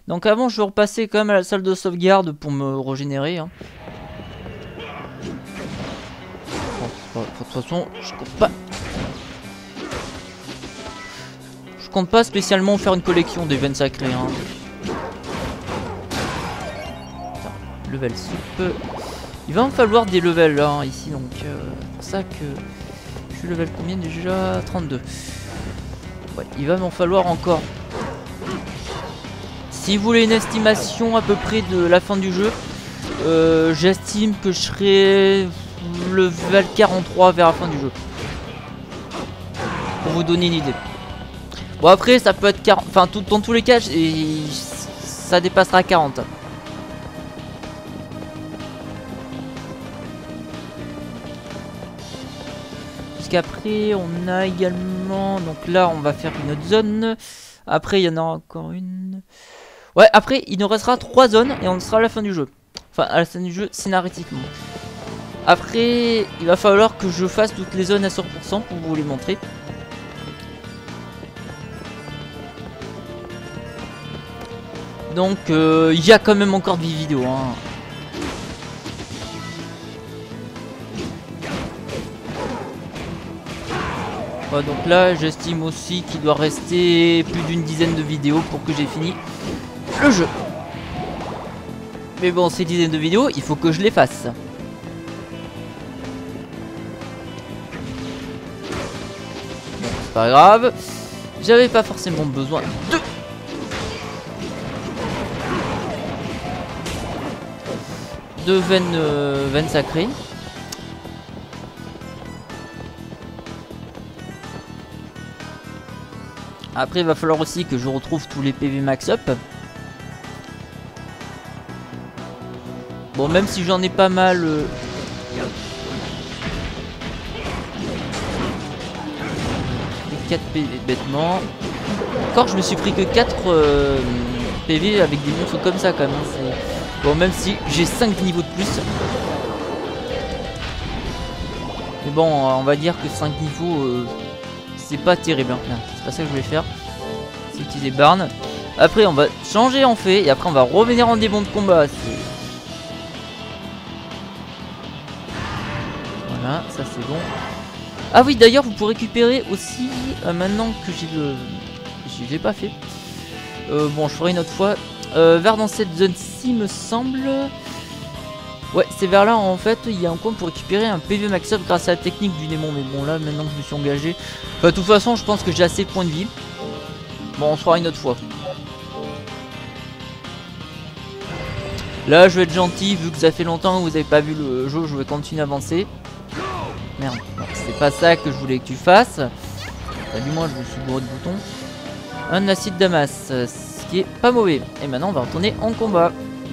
Donc avant je vais repasser quand même à la salle de sauvegarde pour me régénérer hein. Bon, de toute façon je compte pas spécialement faire une collection des veines sacrées hein. Attends, level soupe. Il va me falloir des levels là hein, ici donc c'est pour ça que je suis level combien déjà 32. Ouais, il va m'en falloir encore. Si vous voulez une estimation à peu près de la fin du jeu, j'estime que je serai level 43 vers la fin du jeu. Pour vous donner une idée. Bon après ça peut être 40, enfin dans tous les cas ça dépassera 40. Puisqu'après on a également, donc là on va faire une autre zone. Après il y en a encore une. Ouais, après il nous restera 3 zones et on sera à la fin du jeu. Enfin à la fin du jeu scénaristiquement. Après il va falloir que je fasse toutes les zones à 100% pour vous les montrer. Donc il y a quand même encore des vidéos hein. Ouais, donc là j'estime aussi qu'il doit rester plus d'une dizaine de vidéos pour que j'ai fini le jeu. Mais bon, ces dizaines de vidéos, il faut que je les fasse. Bon, c'est pas grave. J'avais pas forcément besoin de veines sacrées. Après il va falloir aussi que je retrouve tous les PV max up. Bon, même si j'en ai pas mal 4 PV bêtement. Encore je me suis pris que 4 PV avec des monstres comme ça quand même hein. Bon, même si j'ai 5 niveaux de plus. Mais bon, on va dire que 5 niveaux c'est pas terrible hein. C'est pas ça que je voulais faire. C'est utiliser Barn. Après on va changer en fait. Et après on va revenir en démon de combat. Voilà, ça c'est bon. Ah oui, d'ailleurs vous pouvez récupérer aussi maintenant que j'ai le... Je l'ai pas fait. Bon, je ferai une autre fois. Vers dans cette zone-ci me semble. Ouais, c'est vers là en fait. Il y a un coin pour récupérer un PV max up grâce à la technique du démon. Mais bon, là maintenant que je me suis engagé. Enfin, de toute façon, je pense que j'ai assez de points de vie. Bon, on se fera une autre fois. Là, je vais être gentil vu que ça fait longtemps que vous avez pas vu le jeu. Je vais continuer à avancer. Merde, c'est pas ça que je voulais que tu fasses. Enfin, du moins, je me suis bourré de boutons. Un acide damas, ce qui est pas mauvais. Et maintenant, on va retourner en combat.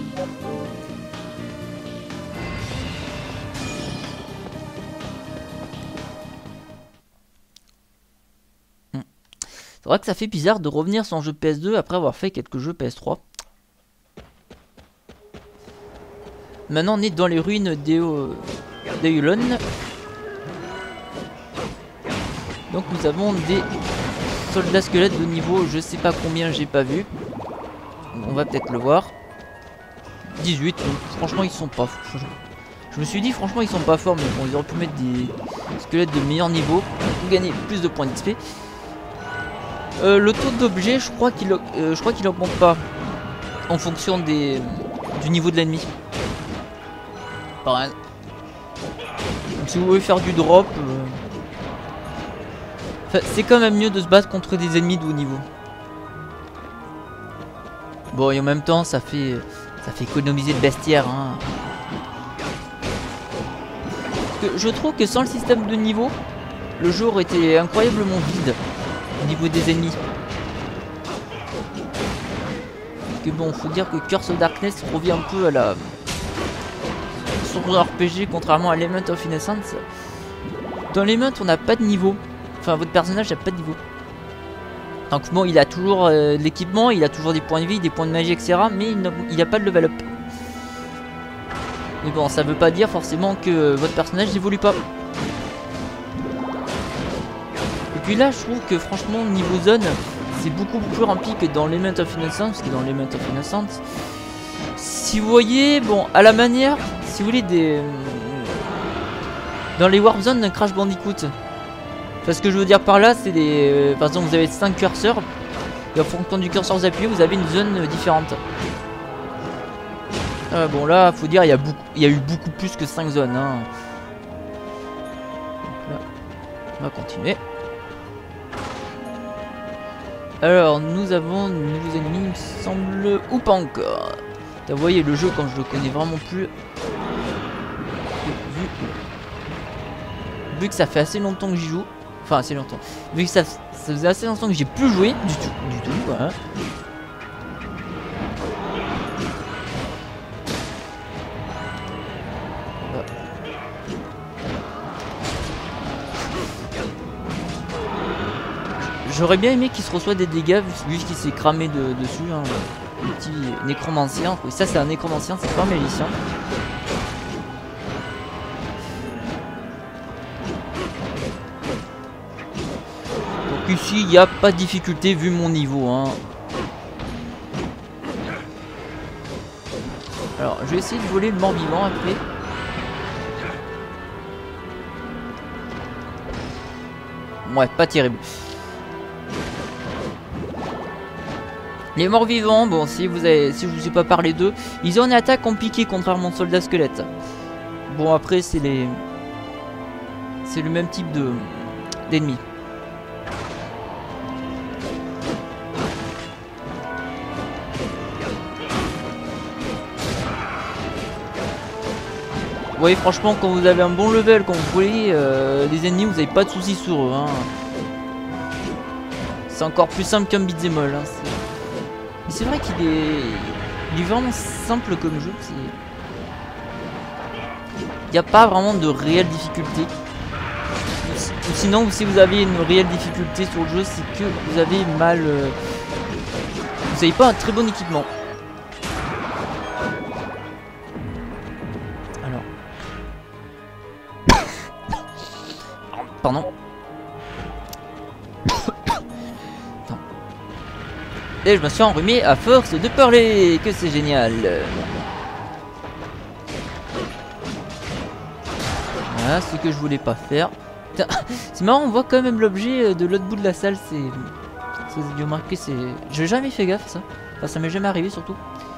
C'est vrai que ça fait bizarre de revenir sur un jeu PS2 après avoir fait quelques jeux PS3. Maintenant, on est dans les ruines d'Eulon. Donc, nous avons des soldats squelettes de niveau, je sais pas combien, j'ai pas vu. On va peut-être le voir. 18, donc franchement, ils sont pas forts. Je me suis dit, franchement, ils sont pas forts, mais bon, ils auraient pu mettre des squelettes de meilleur niveau pour gagner plus de points d'XP. Le taux d'objet, je crois qu'il augmente pas en fonction du niveau de l'ennemi. Pareil. Donc si vous voulez faire du drop, c'est quand même mieux de se battre contre des ennemis de haut niveau. Bon, et en même temps, ça fait économiser le bestiaire. Hein. Parce que je trouve que sans le système de niveau, le jeu aurait été incroyablement vide au niveau des ennemis. Parce que bon, faut dire que Curse of Darkness revient un peu à la... Sur un RPG, contrairement à Element of Innocence. Dans Element, on n'a pas de niveau. Enfin, votre personnage n'a pas de niveau. Donc bon, il a toujours l'équipement, il a toujours des points de vie, des points de magie, etc. Mais il n'a pas de level up. Mais bon, ça veut pas dire forcément que votre personnage n'évolue pas. Et puis là, je trouve que franchement, niveau zone, c'est beaucoup plus rempli que dans Element of Innocence, parce que dans Element of Innocence, si vous voyez, bon, à la manière, si vous voulez, dans les Warp Zones d'un Crash Bandicoot. Parce que je veux dire par là, c'est des... par exemple, vous avez 5 curseurs, et en fonction du curseur que vous appuyez, vous avez une zone différente. Bon là, faut dire, il y a eu beaucoup plus que 5 zones. Hein. Donc là, on va continuer. Alors, nous avons de nouveaux ennemis, il me semble, ou pas encore. Vous voyez, le jeu, quand je le connais vraiment plus, vu que ça fait assez longtemps que j'y joue, enfin assez longtemps, vu que ça faisait assez longtemps que j'ai plus joué du tout, voilà. J'aurais bien aimé qu'il se reçoive des dégâts vu qu'il s'est cramé dessus, hein, le petit nécromancien. Oui, ça c'est un nécromancien, c'est pas un milicien. Donc ici il n'y a pas de difficulté vu mon niveau. Hein. Alors je vais essayer de voler le mort-vivant après. Ouais, pas terrible. Les morts vivants, bon, si je vous ai pas parlé d'eux, ils ont une attaque compliquée contrairement aux soldats squelettes. Bon, après, c'est le même type d'ennemis. Vous voyez, franchement, quand vous avez un bon level, quand vous voulez, les ennemis, vous n'avez pas de soucis sur eux. Hein. C'est encore plus simple qu'un beat'em all. Hein. C'est vrai qu'il est vraiment simple comme jeu. Il n'y a pas vraiment de réelle difficulté. Ou sinon, si vous avez une réelle difficulté sur le jeu, c'est que vous avez mal... vous n'avez pas un très bon équipement. Alors... Pardon. Et je me suis enrhumé à force de parler, que c'est génial. Voilà ce que je voulais pas faire. C'est marrant, on voit quand même l'objet de l'autre bout de la salle. C'est... vous avez remarqué, c'est... J'ai jamais fait gaffe ça. Enfin, ça m'est jamais arrivé surtout.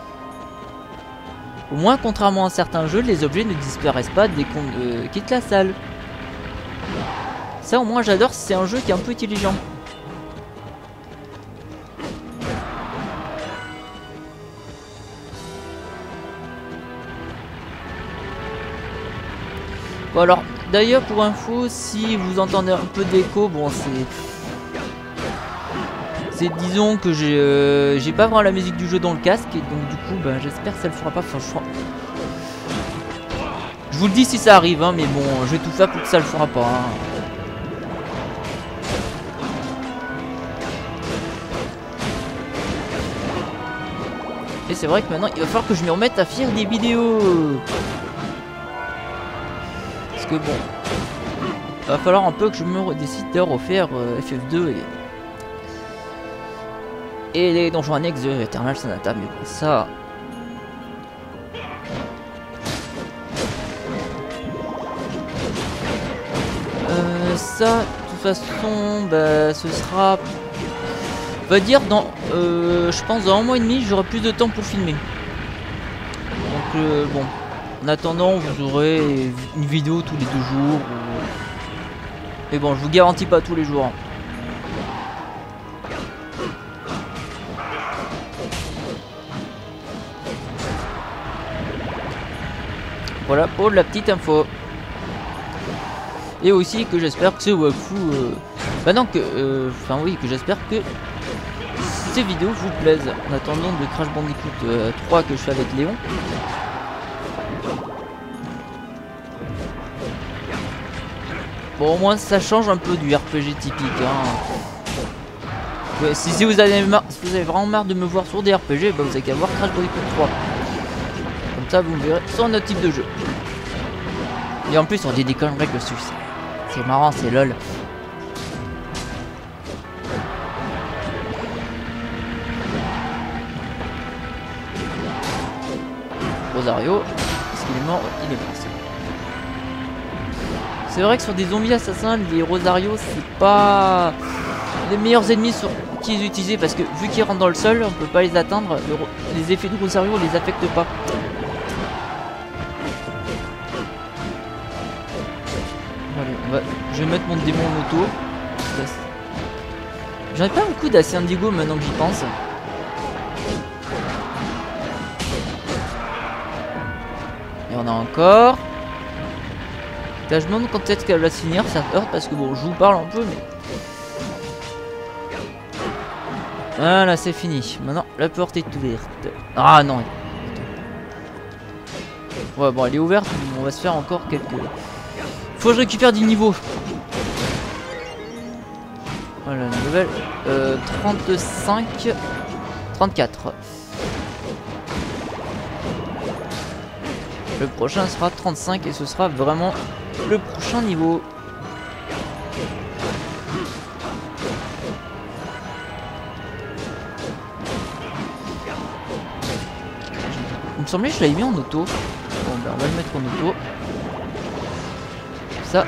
Au moins, contrairement à certains jeux, les objets ne disparaissent pas dès qu'on quitte la salle. Ça au moins j'adore, c'est un jeu qui est un peu intelligent. Bon alors, d'ailleurs pour info, si vous entendez un peu d'écho, bon c'est disons que j'ai pas vraiment la musique du jeu dans le casque et donc du coup bah, j'espère que ça le fera pas. Enfin, je vous le dis si ça arrive, hein, mais bon, je vais tout faire pour que ça le fera pas. Hein. Et c'est vrai que maintenant il va falloir que je me remette à faire des vidéos. Parce que bon, il va falloir un peu que je me décide de refaire FF2 et les donjons annexes de Eternal Sonata, mais bon, ça... ça, de toute façon, bah, ce sera... On va dire dans... je pense dans 1 mois et demi, j'aurai plus de temps pour filmer. Donc, bon... En attendant, vous aurez une vidéo tous les 2 jours. Mais bon, je vous garantis pas tous les jours. Voilà pour la petite info. Et aussi que j'espère que ce Wakfu... bah non, que... Enfin oui, que j'espère que ces vidéos vous plaisent. En attendant de Crash Bandicoot 3 que je fais avec Léon. Bon, au moins ça change un peu du RPG typique. Hein. Ouais, si vous avez vraiment marre de me voir sur des RPG, bah vous avez qu'à voir Crash Bandicoot 3. Comme ça vous me verrez sur notre type de jeu. Et en plus on dit des conneries dessus. C'est marrant, c'est lol. Rosario. Est-ce qu'il est mort? Il est mort. C'est vrai que sur des zombies assassins, les Rosario, c'est pas les meilleurs ennemis qu'ils utilisent parce que vu qu'ils rentrent dans le sol, on peut pas les atteindre. Les effets de Rosario les affectent pas. Allez, je vais mettre mon démon en auto. J'en ai pas beaucoup d'acier indigo maintenant que j'y pense. Et on a encore. Là, je me demande quand est-ce qu'elle va se finir, ça heurte parce que bon, je vous parle un peu, mais. Voilà, c'est fini. Maintenant, la porte est ouverte. Ah non. Ouais, bon, elle est ouverte, mais on va se faire encore quelques. Faut que je récupère du niveau. Voilà, level 35, 34. Le prochain sera 35 et ce sera vraiment le prochain niveau. Il me semblait que je l'avais mis en auto. Bon ben on va le mettre en auto. Ça.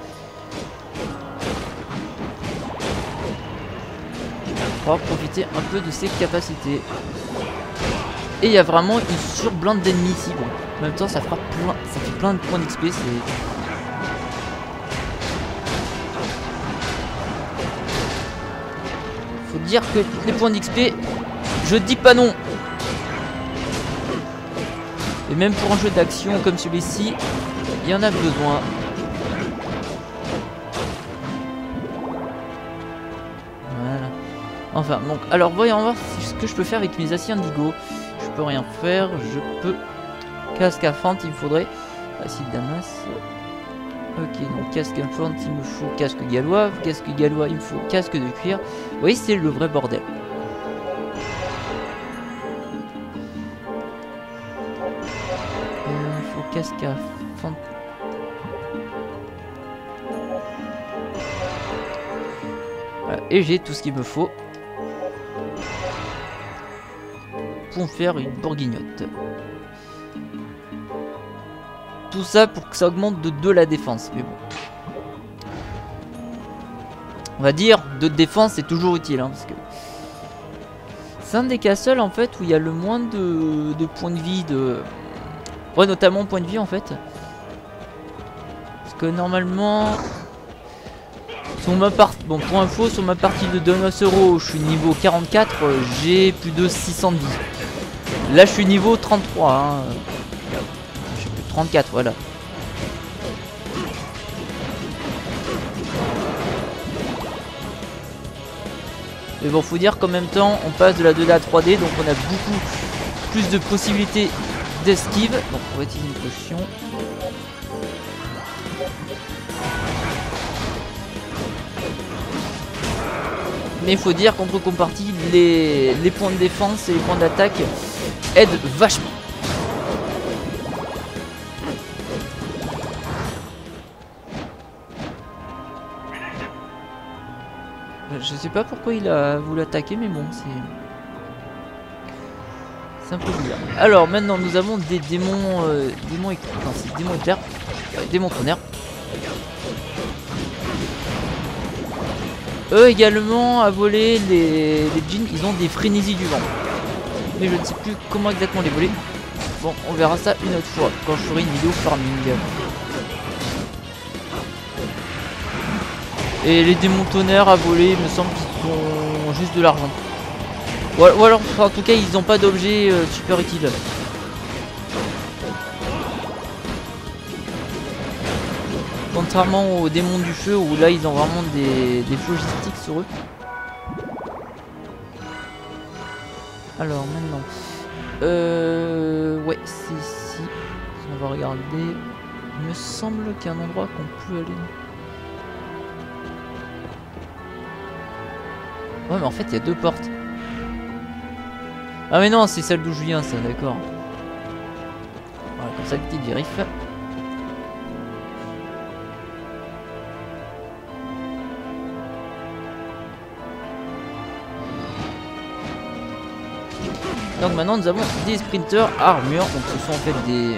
On va profiter un peu de ses capacités. Et il y a vraiment une surblinde d'ennemis ici. Bon, en même temps ça fera plein, ça fait plein de points d'XP. Faut dire que les points d'XP, je dis pas non. Et même pour un jeu d'action comme celui-ci, il y en a besoin. Voilà. Enfin, donc, alors voyons voir ce que je peux faire avec mes aciers indigo. Je peux rien faire, je peux... Casque à fente, il me faudrait... Acide damas... Ok, donc casque à fente, il me faut casque gallois. Casque gallois, il me faut casque de cuir. Vous voyez, c'est le vrai bordel. Il faut casque à fente. Voilà, et j'ai tout ce qu'il me faut pour faire une bourguignotte. Tout ça pour que ça augmente de 2 la défense. Mais bon. On va dire 2 de défense c'est toujours utile. Hein, parce que c'est un des castles en fait où il y a le moins de points de vie. Ouais, notamment points de vie en fait. Parce que normalement... Sur ma partie... Bon, pour info, sur ma partie de Donosero, je suis niveau 44, j'ai plus de 600 de vie. Là je suis niveau 33. Hein. 34, voilà. Mais bon, faut dire qu'en même temps, on passe de la 2D à 3D, donc on a beaucoup plus de possibilités d'esquive. Donc on va utiliser une potion. Mais il faut dire qu'en contrepartie, les points de défense et les points d'attaque aident vachement. Je sais pas pourquoi il a voulu attaquer, mais bon, c'est un peu bizarre. Alors maintenant, nous avons des démons, démons éclairs, démons tonnerres. Eux également à voler les djinns, ils ont des frénésies du vent. Mais je ne sais plus comment exactement les voler. Bon, on verra ça une autre fois quand je ferai une vidéo farming. Et les démons tonnerres à voler, il me semble qu'ils ont juste de l'argent. Ou alors, en tout cas, ils n'ont pas d'objet super utile. Contrairement aux démons du feu, où là, ils ont vraiment des logistiques sur eux. Alors, maintenant... ouais, c'est ici. On va regarder. Il me semble qu'il y a un endroit qu'on peut aller... Ouais mais en fait il y a 2 portes. Ah mais non c'est celle d'où je viens ça, d'accord. Voilà, comme ça petite vérif. Donc maintenant nous avons des sprinters armure. Donc ce sont en fait des...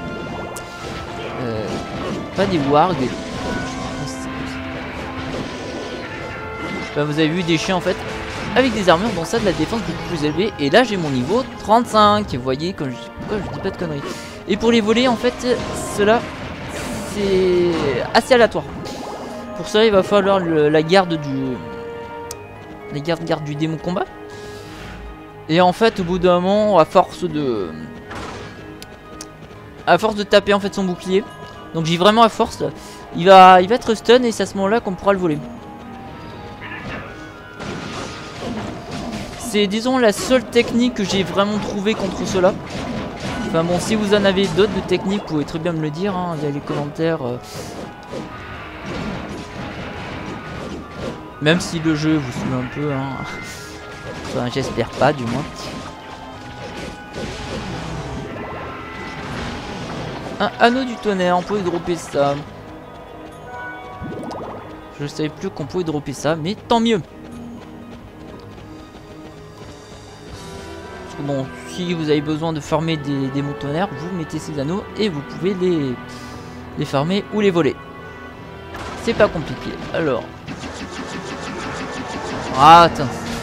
pas des wargs. Vous avez vu des chiens en fait avec des armures, dans ça de la défense beaucoup plus élevée. Et là j'ai mon niveau 35. Vous voyez quand pourquoi je dis pas de conneries. Et pour les voler en fait, cela c'est assez aléatoire. Pour cela il va falloir la garde du... garde du démon combat. Et en fait au bout d'un moment, à force de taper en fait son bouclier, donc j'ai vraiment à force, il va être stun et c'est à ce moment là qu'on pourra le voler. C'est disons la seule technique que j'ai vraiment trouvé contre cela. Enfin bon, si vous en avez d'autres de techniques, vous pouvez très bien me le dire hein, via les commentaires. Même si le jeu vous saoule un peu hein. Enfin j'espère pas du moins. Un anneau du tonnerre, on peut dropper ça. Je ne savais plus qu'on pouvait dropper ça, mais tant mieux. Bon, si vous avez besoin de farmer des démons tonnerres, vous mettez ces anneaux et vous pouvez les farmer ou les voler. C'est pas compliqué. Alors. Ah, attends.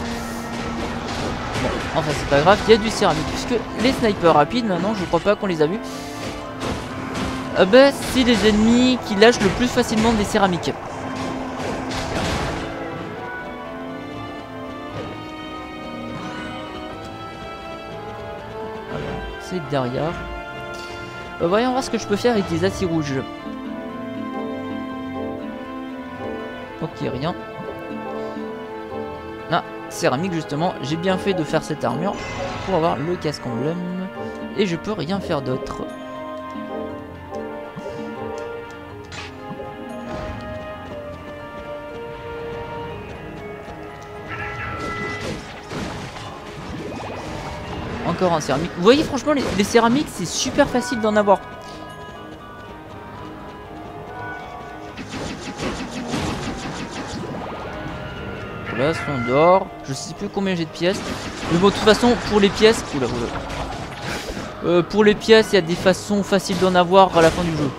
Bon, enfin c'est pas grave, il y a du céramique. Puisque les snipers rapides, maintenant je crois pas qu'on les a vus. Bah, c'est les ennemis qui lâchent le plus facilement des céramiques. C'est derrière. Voyons voir ce que je peux faire avec des aciers rouges. Ok, rien. Ah, céramique justement. J'ai bien fait de faire cette armure pour avoir le casque emblème. Et je peux rien faire d'autre. Encore un céramique. Vous voyez franchement les céramiques c'est super facile d'en avoir. Voilà, son d'or. Je sais plus combien j'ai de pièces. Mais bon de toute façon pour les pièces. Oula, oula. Pour les pièces il y a des façons faciles d'en avoir à la fin du jeu.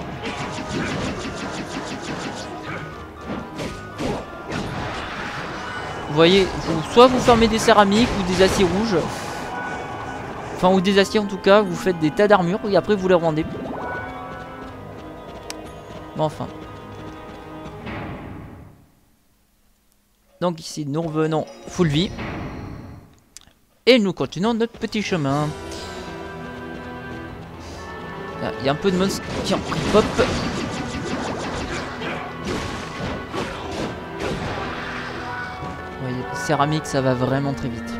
Vous voyez, soit vous fermez des céramiques ou des aciers rouges. Enfin, ou des aciers en tout cas, vous faites des tas d'armures et après vous les revendez. Bon, enfin. Donc ici, nous revenons full vie. Et nous continuons notre petit chemin. Là, il y a un peu de monstres qui ont pris pop. Vous voyez, céramique, ça va vraiment très vite.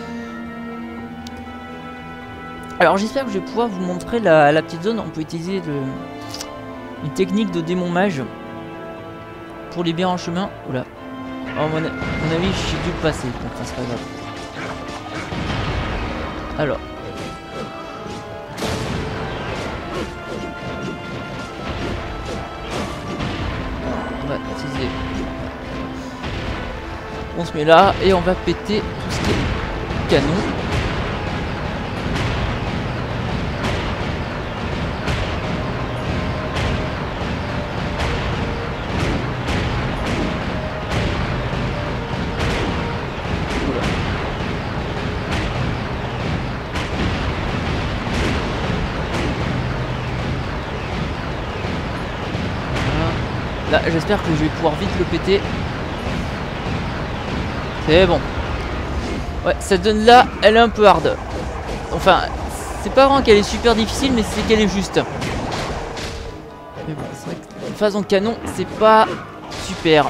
Alors j'espère que je vais pouvoir vous montrer la petite zone. On peut utiliser une technique de démon mage pour les biens en chemin. Oula. Oh, mon avis j'ai dû le passer. Enfin c'est pas grave. Alors. On va utiliser. On se met là et on va péter tout ce qui est canon. Là, j'espère que je vais pouvoir vite le péter. C'est bon. Ouais, cette zone là, elle est un peu hard. Enfin, c'est pas vraiment qu'elle est super difficile, mais c'est qu'elle est juste. Mais bon, c'est vrai que une phase en canon, c'est pas super.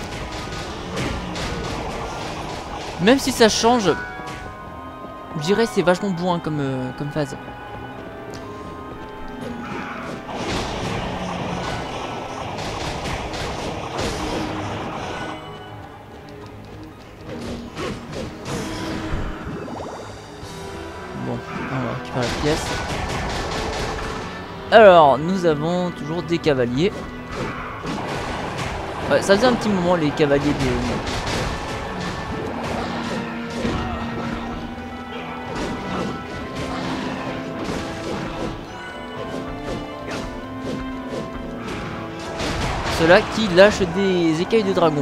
Même si ça change, je dirais c'est vachement bon hein, comme phase. La pièce. Alors nous avons toujours des cavaliers. Ouais, ça faisait un petit moment les cavaliers de... ceux-là qui lâchent des écailles de dragon.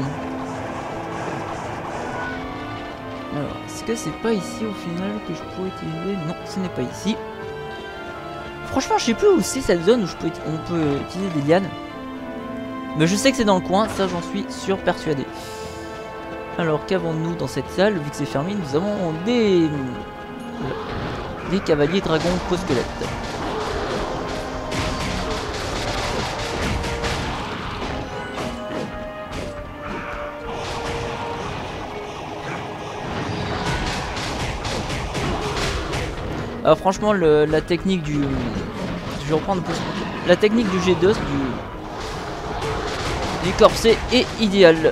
Alors, est-ce que c'est pas ici au final que je pourrais utiliser? Non, ce n'est pas ici. Franchement, je sais plus où c'est cette zone où on peut utiliser des lianes. Mais je sais que c'est dans le coin, ça j'en suis sûr persuadé. Alors, qu'avons-nous dans cette salle? Vu que c'est fermé, nous avons des cavaliers dragons pro-squelettes. Alors franchement la technique du... Je vais reprendre la technique du G2 du corset est idéale.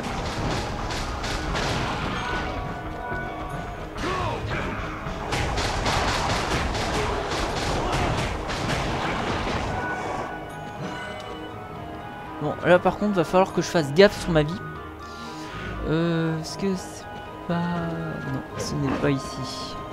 Bon là par contre va falloir que je fasse gaffe sur ma vie. Est-ce que c'est pas... Non, ce n'est pas ici.